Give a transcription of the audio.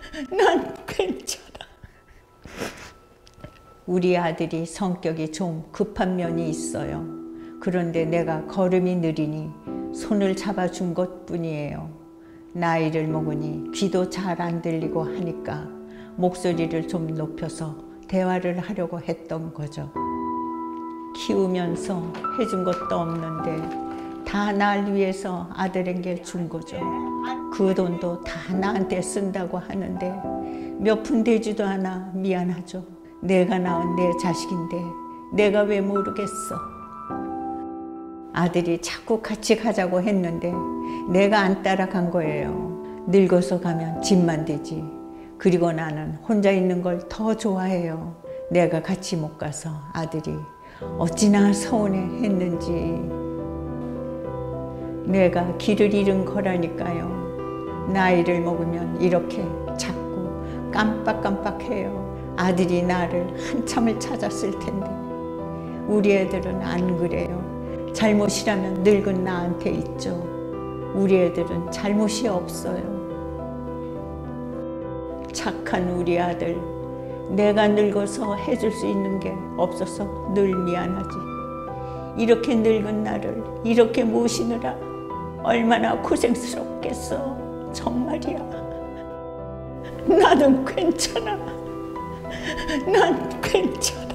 난 괜찮아. 우리 아들이 성격이 좀 급한 면이 있어요. 그런데 내가 걸음이 느리니 손을 잡아준 것뿐이에요. 나이를 먹으니 귀도 잘 안 들리고 하니까 목소리를 좀 높여서 대화를 하려고 했던 거죠. 키우면서 해준 것도 없는데 다 날 위해서 아들에게 준 거죠. 그 돈도 다 나한테 쓴다고 하는데 몇 푼 되지도 않아 미안하죠. 내가 낳은 내 자식인데 내가 왜 모르겠어. 아들이 자꾸 같이 가자고 했는데 내가 안 따라간 거예요. 늙어서 가면 집만 되지. 그리고 나는 혼자 있는 걸 더 좋아해요. 내가 같이 못 가서 아들이 어찌나 서운해했는지. 내가 길을 잃은 거라니까요. 나이를 먹으면 이렇게 자꾸 깜빡깜빡해요. 아들이 나를 한참을 찾았을 텐데 우리 애들은 안 그래요. 잘못이라면 늙은 나한테 있죠. 우리 애들은 잘못이 없어요. 착한 우리 아들, 내가 늙어서 해줄 수 있는 게 없어서 늘 미안하지. 이렇게 늙은 나를 이렇게 모시느라 얼마나 고생스럽겠어. 정말이야. 나는 괜찮아. 난 괜찮아.